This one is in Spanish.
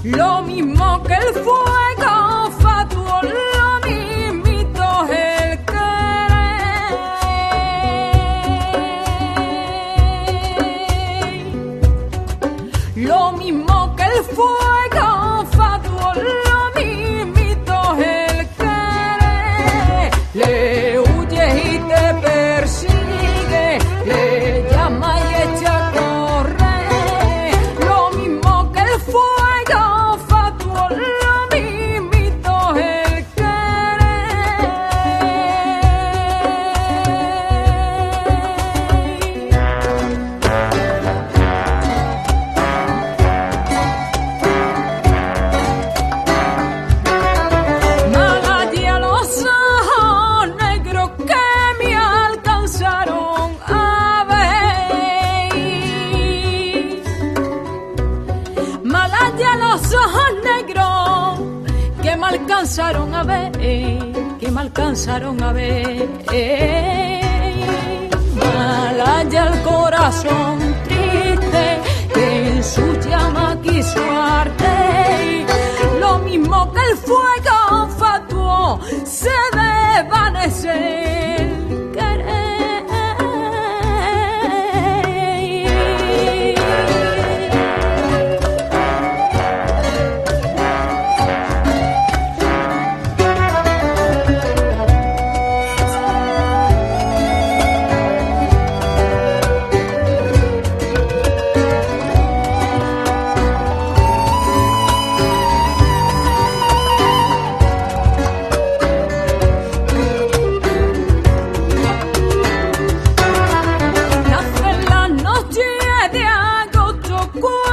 lo mismo que el fuego fatuo, lo mismito el querer. Lo mismo que el fuego fatuo, lo mismito el querer. Le huye y te persigue, le llama y echa a correr. Lo mismo que el fuego fatuo, lo mismito el Maladia los ojos negros que me alcanzaron a ver. Maladia los ojos negros que me alcanzaron a ver, que me alcanzaron a ver. Malaya el corazón triste que en su llama quiso arder. Lo mismo que el fuego fatuo se desvanece el querer. Nace la noche de agosto.